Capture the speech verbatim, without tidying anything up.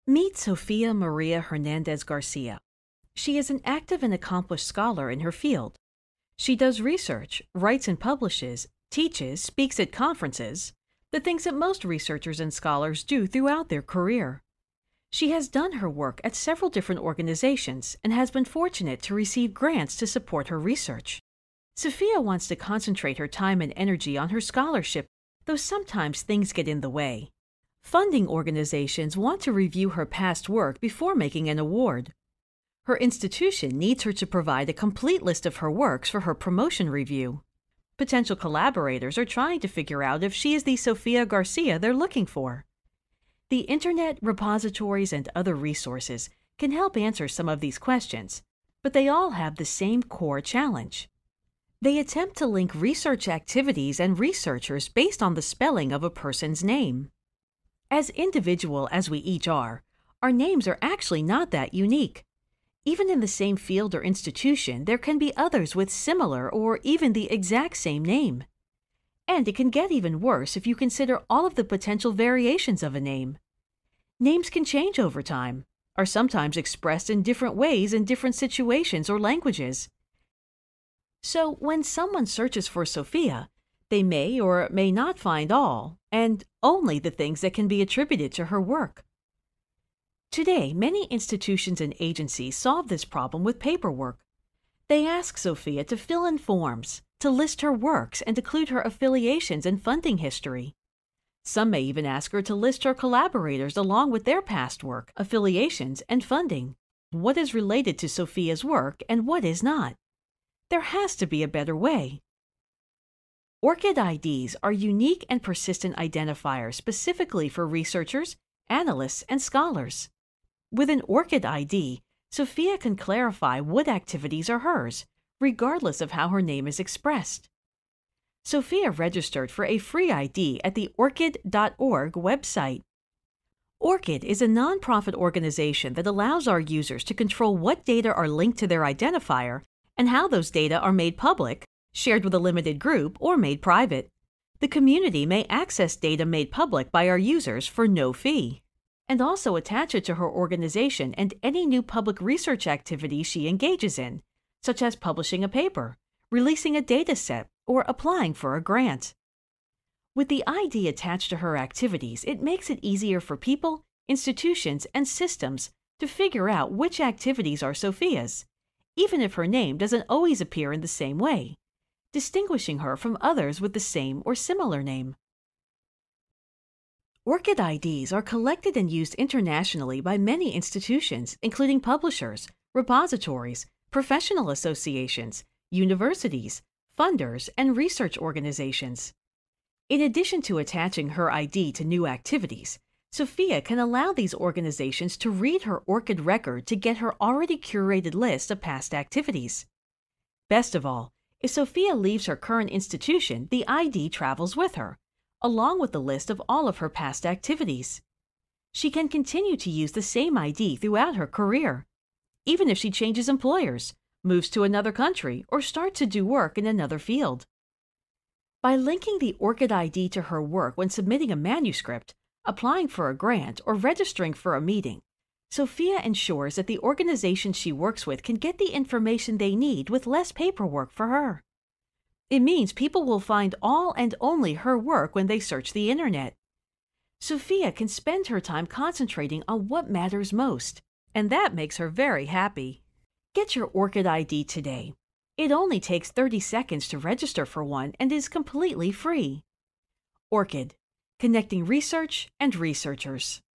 Meet Sofia Maria Hernandez Garcia. She is an active and accomplished scholar in her field. She does research, writes and publishes, teaches, speaks at conferences, the things that most researchers and scholars do throughout their career. She has done her work at several different organizations and has been fortunate to receive grants to support her research. Sofia wants to concentrate her time and energy on her scholarship, though sometimes things get in the way. Funding organizations want to review her past work before making an award. Her institution needs her to provide a complete list of her works for her promotion review. Potential collaborators are trying to figure out if she is the Sofia Garcia they're looking for. The internet, repositories, and other resources can help answer some of these questions, but they all have the same core challenge. They attempt to link research activities and researchers based on the spelling of a person's name. As individual as we each are, our names are actually not that unique. Even in the same field or institution, there can be others with similar or even the exact same name. And it can get even worse if you consider all of the potential variations of a name. Names can change over time, are sometimes expressed in different ways in different situations or languages. So when someone searches for Sofia, they may or may not find all, and only the things that can be attributed to her work. Today, many institutions and agencies solve this problem with paperwork. They ask Sofia to fill in forms, to list her works and include her affiliations and funding history. Some may even ask her to list her collaborators along with their past work, affiliations, and funding. What is related to Sofia's work and what is not? There has to be a better way. ORCID I Ds are unique and persistent identifiers specifically for researchers, analysts, and scholars. With an ORCID I D, Sofia can clarify what activities are hers, regardless of how her name is expressed. Sofia registered for a free I D at the orcid dot org website. ORCID is a nonprofit organization that allows our users to control what data are linked to their identifier and how those data are made public, shared with a limited group, or made private. The community may access data made public by our users for no fee, and also attach it to her organization and any new public research activities she engages in, such as publishing a paper, releasing a data set, or applying for a grant. With the I D attached to her activities, it makes it easier for people, institutions, and systems to figure out which activities are Sofia's, even if her name doesn't always appear in the same way, distinguishing her from others with the same or similar name. ORCID I Ds are collected and used internationally by many institutions, including publishers, repositories, professional associations, universities, funders, and research organizations. In addition to attaching her I D to new activities, Sofia can allow these organizations to read her ORCID record to get her already curated list of past activities. Best of all, if Sofia leaves her current institution, the I D travels with her, along with the list of all of her past activities. She can continue to use the same I D throughout her career, even if she changes employers, moves to another country, or starts to do work in another field. By linking the ORCID I D to her work when submitting a manuscript, applying for a grant, or registering for a meeting, Sofia ensures that the organization she works with can get the information they need with less paperwork for her. It means people will find all and only her work when they search the internet. Sofia can spend her time concentrating on what matters most, and that makes her very happy. Get your ORCID I D today. It only takes thirty seconds to register for one and is completely free. ORCID, connecting research and researchers.